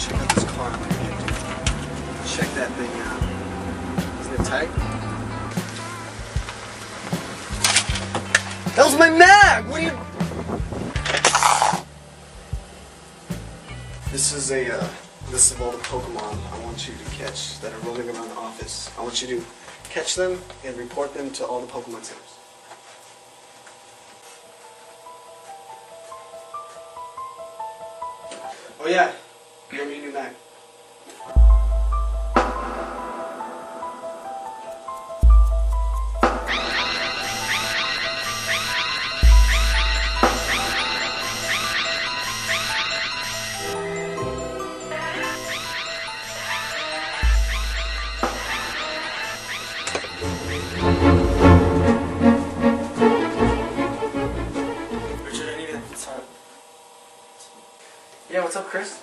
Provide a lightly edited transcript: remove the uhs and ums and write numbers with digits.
Check out this car I'm gonna get, dude. Check that thing out. Isn't it tight? That was my mag! What are you... This is a list of all the Pokemon I want you to catch that are roaming around the office. I want you to catch them and report them to all the Pokemon centers. Oh yeah, you'll need a new mag. Richard, I need it. Yeah, what's up, Chris?